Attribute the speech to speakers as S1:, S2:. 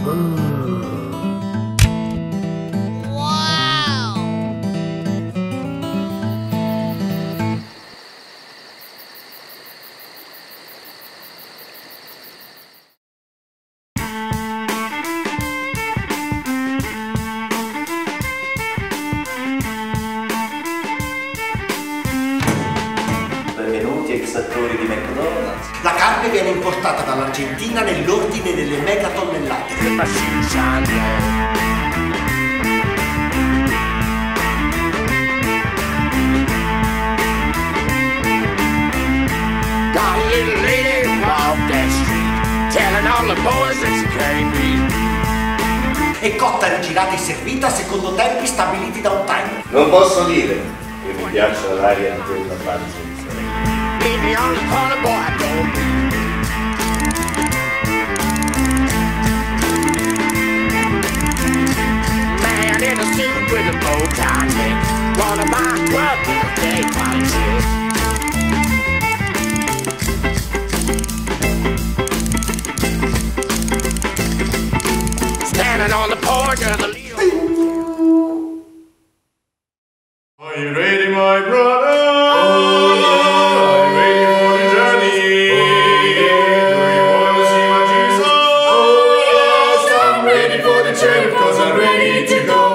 S1: Benvenuti ex attori di McDonald's.
S2: La carne viene importata dall'Argentina nell'ordine delle megatonnellate.
S3: Got a little lady walk that street, telling all the boys that she can't be.
S2: È cotta, rigirata e servita secondo tempi stabiliti da un timer.
S1: Non posso dire che mi piaccia l'aria di quella panza.
S3: Leave me on the corner, boy, I don't need it. Man in a suit with a bow tie neck, wanna buy a club with a big body chick. Standing on the porch of the Leo.
S4: Are you ready, my brother? Oh, yeah. Are you ready for the journey? Oh, yeah. Do you want to see my Jesus? Oh, yes. I'm ready for the journey because I'm ready to go.